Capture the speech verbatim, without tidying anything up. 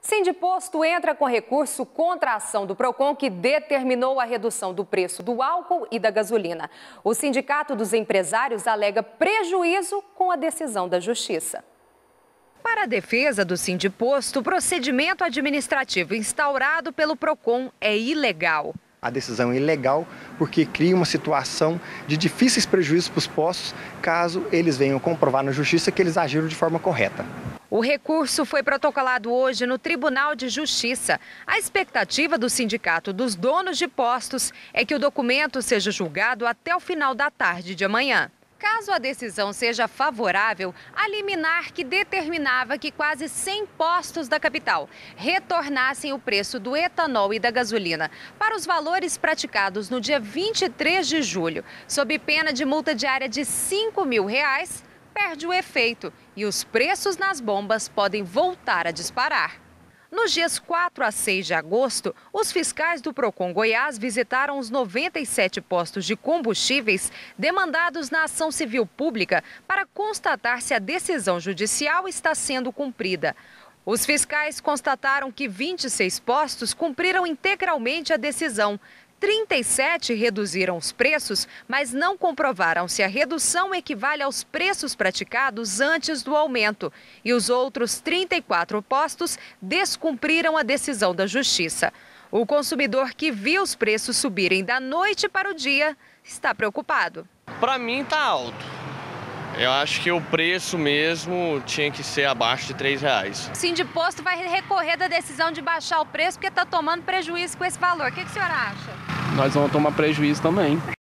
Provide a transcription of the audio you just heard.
Sindiposto entra com recurso contra a ação do Procon que determinou a redução do preço do álcool e da gasolina. O Sindicato dos Empresários alega prejuízo com a decisão da Justiça. Para a defesa do Sindiposto, o procedimento administrativo instaurado pelo Procon é ilegal. A decisão é ilegal porque cria uma situação de difíceis prejuízos para os postos caso eles venham comprovar na Justiça que eles agiram de forma correta. O recurso foi protocolado hoje no Tribunal de Justiça. A expectativa do Sindicato dos Donos de Postos é que o documento seja julgado até o final da tarde de amanhã. Caso a decisão seja favorável, a liminar que determinava que quase cem postos da capital retornassem o preço do etanol e da gasolina para os valores praticados no dia vinte e três de julho, sob pena de multa diária de cinco mil reais, perde o efeito e os preços nas bombas podem voltar a disparar. Nos dias quatro a seis de agosto, os fiscais do Procon Goiás visitaram os noventa e sete postos de combustíveis demandados na ação civil pública para constatar se a decisão judicial está sendo cumprida. Os fiscais constataram que vinte e seis postos cumpriram integralmente a decisão. trinta e sete reduziram os preços, mas não comprovaram se a redução equivale aos preços praticados antes do aumento. E os outros trinta e quatro postos descumpriram a decisão da Justiça. O consumidor que viu os preços subirem da noite para o dia está preocupado. Para mim está alto. Eu acho que o preço mesmo tinha que ser abaixo de três reais. O Sindiposto vai recorrer da decisão de baixar o preço porque está tomando prejuízo com esse valor. O que, que o senhor acha? Nós vamos tomar prejuízo também.